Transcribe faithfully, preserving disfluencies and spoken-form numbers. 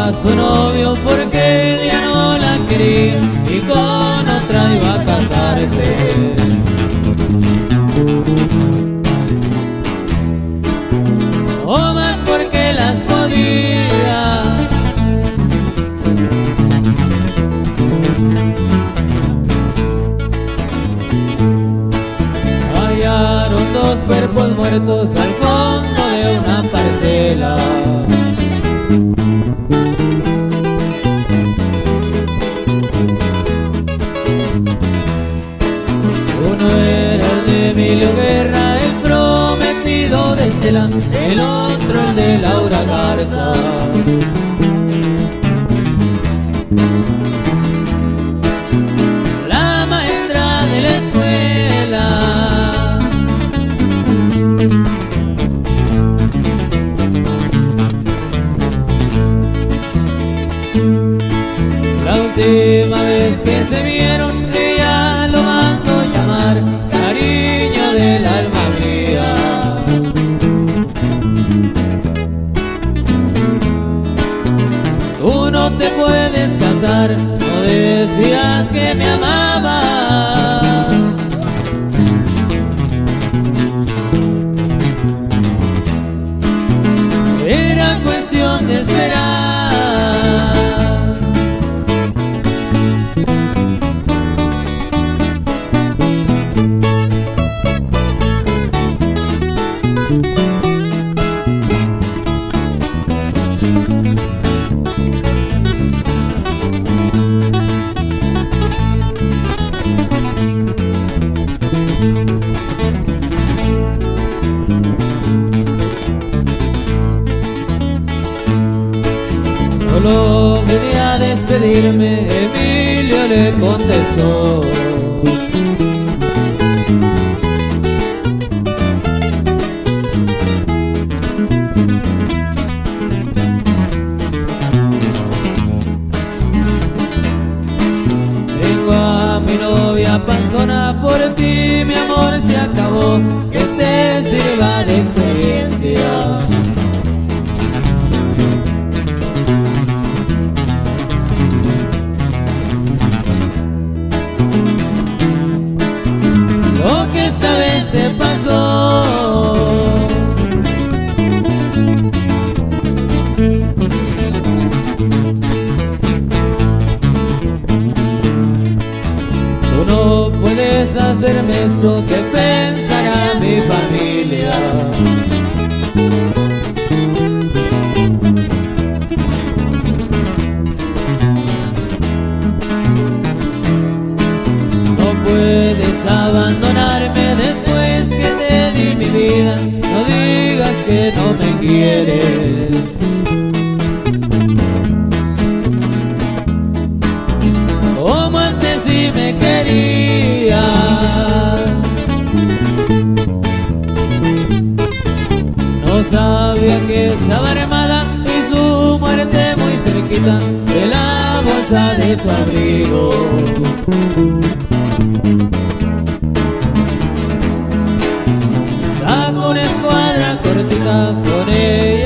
a su novio porque él ya no la quería y con otra iba a casarse. O más porque las podía. Hallaron dos cuerpos muertos al fondo de una parcela. Uno era el de Emilio Guerra, el prometido de Estela, el otro el de Laura Garza. La maestra de la escuela. La última vez que se vieron, ella lo mandó llamar cariño del alma mía. Tú no te puedes casar, no decías que me amabas. Era cuestión de esperar. Solo venía a despedirme, Emilio le contestó. Tengo a mi novia panzona, por ti mi amor se acabó, que te sirva de experiencia. Lo que esta vez te pasó, tú no puedes hacerme esto, que pensará mi familia. Puedes abandonarme después que te di mi vida, no digas que no me quieres. Como antes sí me querías. No sabía que estaba armada y su muerte muy cerquita de la bolsa de su abrigo. Saco una escuadra cortita, con ella